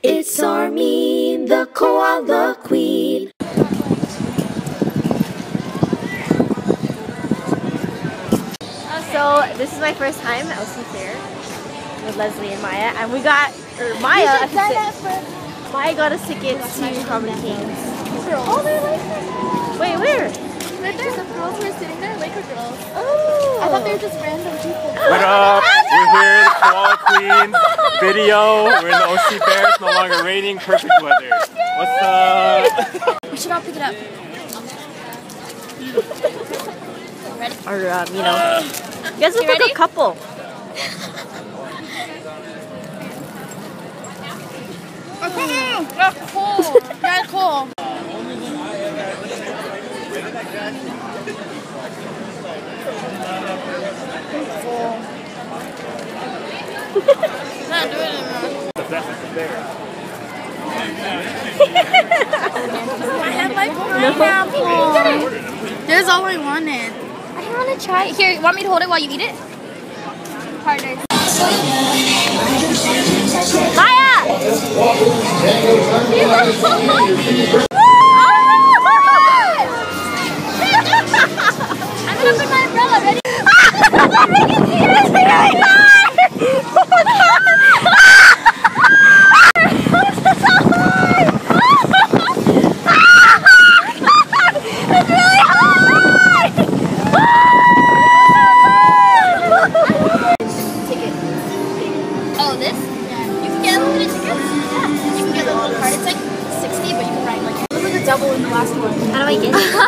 It's Army, the koala queen. So this is my first time at OC Fair with Leslie and Maya, and we got, or Maya, Maya got us tickets to Common Kings. Oh, they're Laker. Wait, where? Right there, the girls who were sitting there, Laker girls. Oh. I thought they were just random people. What up? We're here, the Koala Queen video. We're in the OC Fair. It's no longer raining. Perfect weather. What's up? We should all pick it up. Ready? Or, you know, you guys look like a couple. That's cool. That's cool. Not doing it anymore. I have my pineapple. There's all I wanted. I didn't want to try it. Here, want me to hold it while you eat it? Partners. Maya! I'm gonna put my umbrella ready. Double in the last one. How do I get it?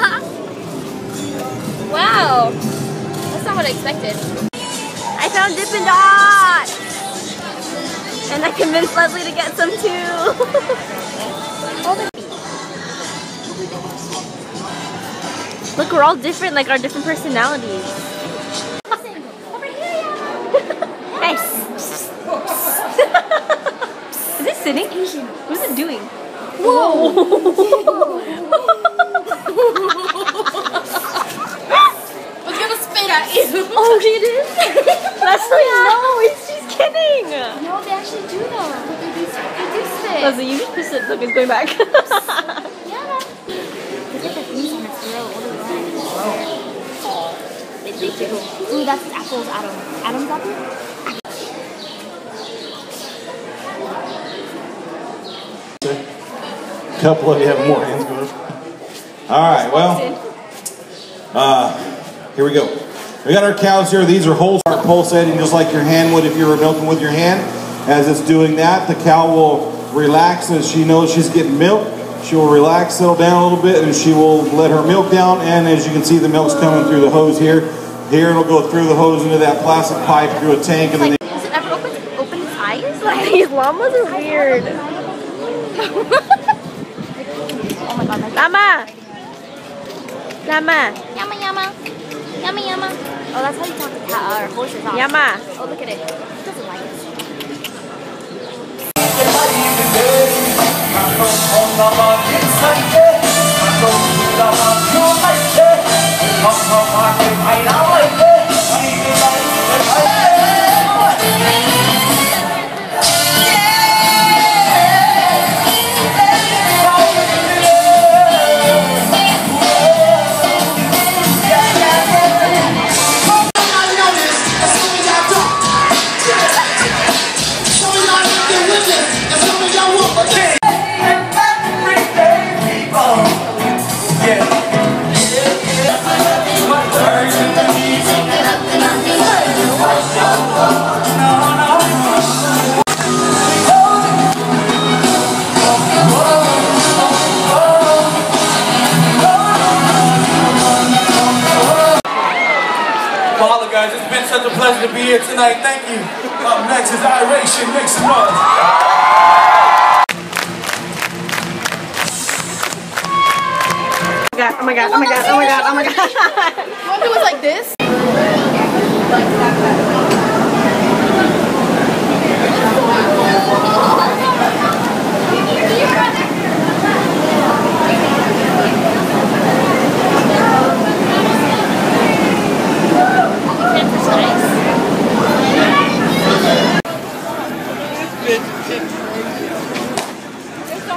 Wow. That's not what I expected. I found Dippin' Dots! And I convinced Leslie to get some too. Look, we're all different, like our different personalities. Hey! Is it sitting? What's it doing? Whoa! I was gonna spit at you. Oh, she did? Leslie, no, she's kidding. No, they actually do though. They do spit. Leslie, you just pissed it. Look, it's going back. Yeah. Look at the things on its throat. What are they do? Ooh, that's Apple's Adam. Adam's apple? Couple of you have more hands going. Alright, well, here we go. We got our cows here. These are whole, start pulsating just like your hand would if you were milking with your hand. As it's doing that, the cow will relax as she knows she's getting milk. She will relax, settle down a little bit, and she will let her milk down. And as you can see, the milk's coming through the hose here. Here, it'll go through the hose into that plastic pipe through a tank. And then Does it ever open its eyes? Like, these llamas are weird. Oh my god, Llama! Llama! Yama yama. Yama yama. Oh, that's how you talk to cat or horses off. Llama! Oh, look at it. It doesn't like us. Guys, it's been such a pleasure to be here tonight. Thank you. Up next is Iration. Make some noise. Oh my god, oh my god, oh my god, oh my god, oh my god. What if it was like this?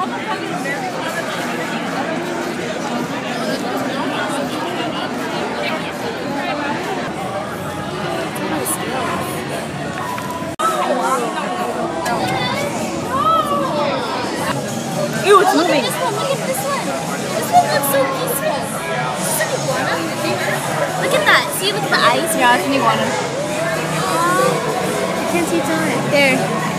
Ew, it's moving. Look at this one. This one looks so peaceful. Is this an iguana? Look at that. See, look at the eyes. Yeah, it's an iguana. I can't see its eye. There.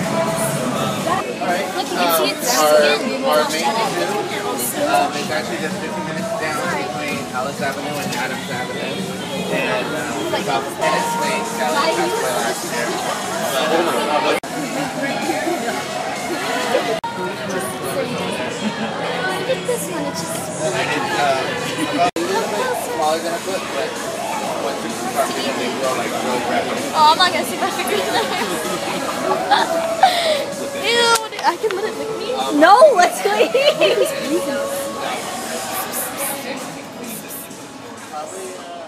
Look, you can see its skin. Our main two, it's actually just 50 minutes down between Alice Avenue and Adams Avenue. And about 10 minutes late, Sally passed away last year. Look at this one. It's just Smaller than a foot, but once you start getting they grow like really rapidly. oh, I'm not gonna stick my fingers in there. Ew, I can let it lick me. No, let's leave.